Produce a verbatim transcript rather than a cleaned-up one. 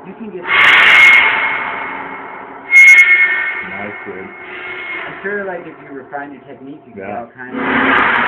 You can get. Nice, dude. I'm sure, like, if you refine your technique, you can Yeah. get all kinds of.